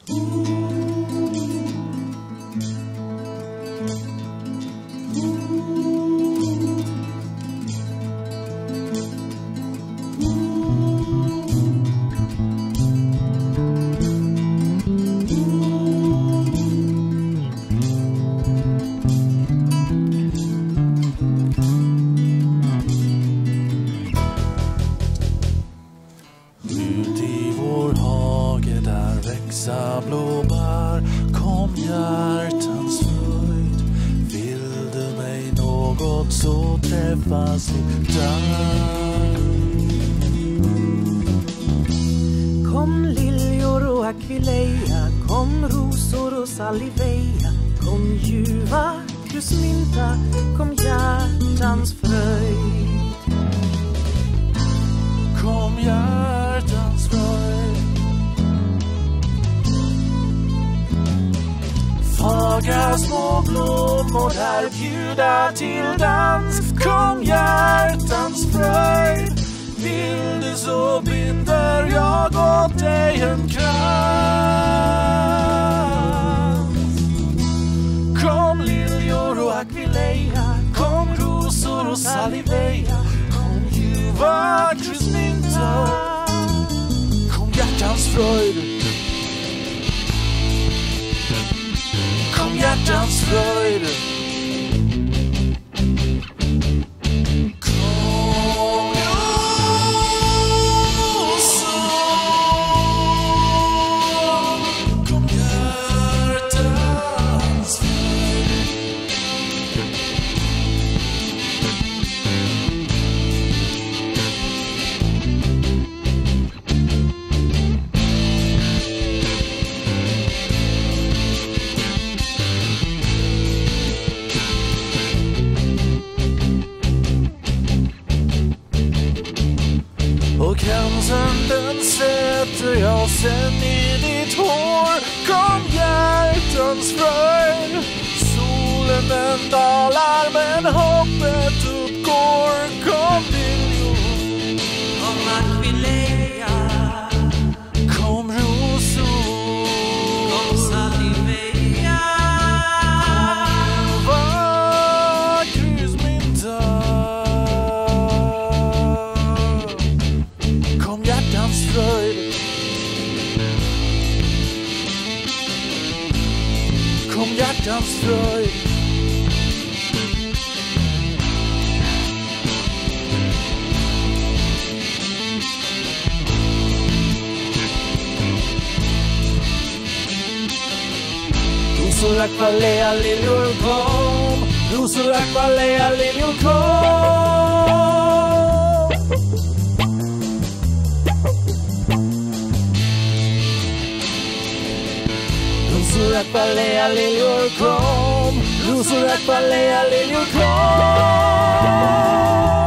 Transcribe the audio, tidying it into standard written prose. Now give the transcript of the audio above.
Blåbär, kom hjärtans fröjd. Vill du mig något så träffas vi där. Kom liljor och akvileja, kom rosor och salivea, kom ljuva, krusmynta, kom hjärtans fröjd. Kom hjärtans fröjd. Fagra små blommor där bjuda till dans. Kom hjärtans fröjd. Vill du så binder jag åt dig en krans. Kom liljor och akvileja, kom rosor och salivea, kom ljuva, krusmynta, kom hjärtans fröjd. Kom hjärtans fröjd. Kom rosor, kom hjärtans fröjd. Och kransen den sätter jag sen i ditt hår. Kom hjärtans fröjd. Solen den dalar men hoppet uppgår. Kom liljor, kom akvileja, kom rosor, kom salivea, kom ljuva, krusmynta, kom hjärtans fröjd. Kom hjärtans fröjd. Rosor, akvalea, liljor kom. Rosor, akvalea, liljor kom. Rosor, akvalea, liljor kom. Rosor, akvalea, liljor kom.